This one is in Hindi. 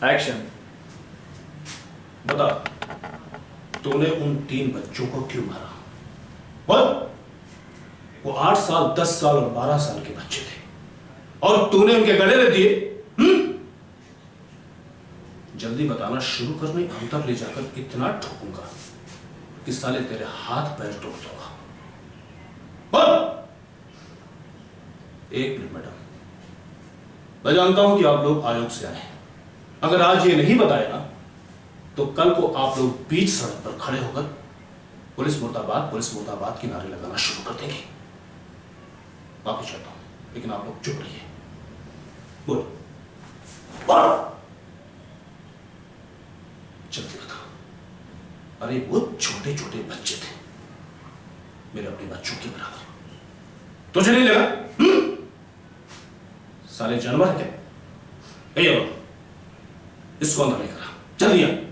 एक्शन। बता, तूने उन 3 बच्चों को क्यों मारा? बोल। वो 8 साल, 10 साल और 12 साल के बच्चे थे और तूने उनके गले ले दिए। जल्दी बताना शुरू कर, नहीं अंदर ले जाकर इतना ठोकूंगा कि साले तेरे हाथ पैर तोड़ दूंगा। बोल। 1 मिनट मैडम, मैं जानता हूं कि आप लोग आयोग से आए हैं। अगर आज ये नहीं बताया ना तो कल को आप लोग बीच सड़क पर खड़े होकर पुलिस मुर्दाबाद के नारे लगाना शुरू कर देंगे। माफी चाहता हूं, लेकिन आप लोग चुप रहिए। बोल। जल्दी बता। अरे वो छोटे छोटे बच्चे थे, मेरे अपने बच्चों के बराबर। तुझे नहीं लगा? साले जानवर है क्या? इसको अंदर लेकर आ, जल्दी आ।